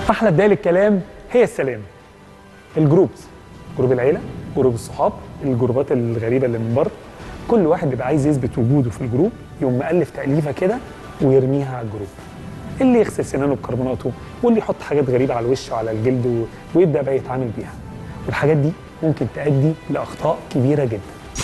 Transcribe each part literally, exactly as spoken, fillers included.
احلى بدايه للكلام هي السلام. الجروبز، جروب العيله، جروب الصحاب، الجروبات الغريبه اللي من بره، كل واحد بيبقى عايز يثبت وجوده في الجروب، يقوم مألف تأليفه كده ويرميها على الجروب. اللي يغسل سنانه بكربوناته، واللي يحط حاجات غريبه على الوش وعلى الجلد و... ويبدا بقى يتعامل بيها. والحاجات دي ممكن تؤدي لاخطاء كبيره جدا.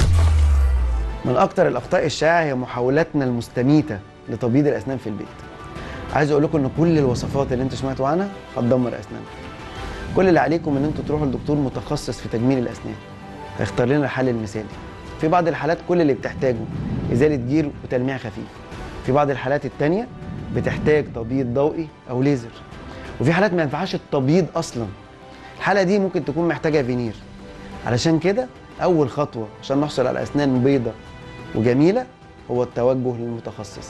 من اكتر الاخطاء الشائعه هي محاولاتنا المستميته لتبييض الاسنان في البيت. عايز اقول لكم ان كل الوصفات اللي انتوا سمعتوا عنها هتدمر اسنانكم. كل اللي عليكم ان انتوا تروحوا لدكتور متخصص في تجميل الاسنان، هيختار لنا الحل المثالي. في بعض الحالات كل اللي بتحتاجه ازاله جير وتلميع خفيف. في بعض الحالات التانية بتحتاج تبييض ضوئي او ليزر. وفي حالات ما ينفعش التبييض اصلا. الحاله دي ممكن تكون محتاجه فينير. علشان كده اول خطوه عشان نحصل على اسنان بيضه وجميله هو التوجه للمتخصص.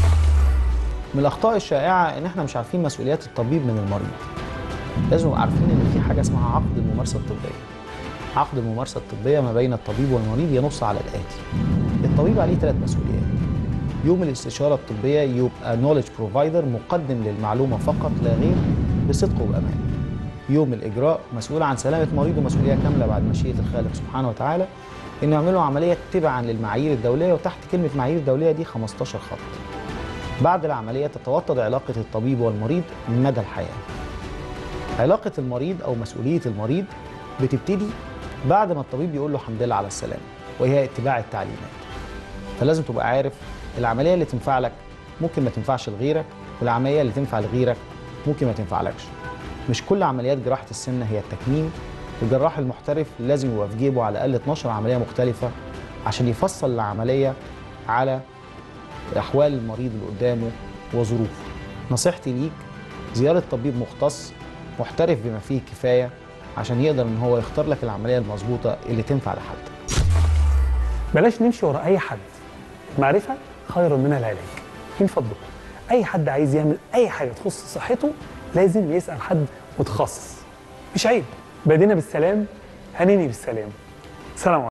من الاخطاء الشائعه ان احنا مش عارفين مسؤوليات الطبيب من المريض. لازم نبقى عارفين ان في حاجه اسمها عقد الممارسه الطبيه. عقد الممارسه الطبيه ما بين الطبيب والمريض ينص على الاتي: الطبيب عليه ثلاث مسؤوليات. يوم الاستشاره الطبيه يبقى نوليدج بروفايدر، مقدم للمعلومه فقط لا غير، بصدق وبامان. يوم الاجراء مسؤول عن سلامه مريضه مسؤوليه كامله بعد مشيئه الخالق سبحانه وتعالى، انه يعملوا عمليه تبعا للمعايير الدوليه، وتحت كلمه معايير دوليه دي خمستاشر خط. بعد العمليه تتوطد علاقه الطبيب والمريض مدى الحياه. علاقه المريض او مسؤوليه المريض بتبتدي بعد ما الطبيب يقول له الحمد لله على السلامه، وهي اتباع التعليمات. فلازم تبقى عارف العمليه اللي تنفع لك ممكن ما تنفعش لغيرك، والعمليه اللي تنفع لغيرك ممكن ما تنفعلكش. مش كل عمليات جراحه السن هي التكميم. الجراح المحترف لازم يبقى في جيبه على الاقل اتناشر عمليه مختلفه عشان يفصل العمليه على احوال المريض اللي قدامه وظروفه. نصيحتي ليك زياره طبيب مختص محترف بما فيه الكفايه عشان يقدر ان هو يختار لك العمليه المظبوطه اللي تنفع لحالتك. بلاش نمشي ورا اي حد. المعرفه خير من العلاج. من فضلكم اي حد عايز يعمل اي حاجه تخص صحته لازم يسال حد متخصص. مش عيب. بدينا بالسلام هننهي بالسلام. سلام عليكم.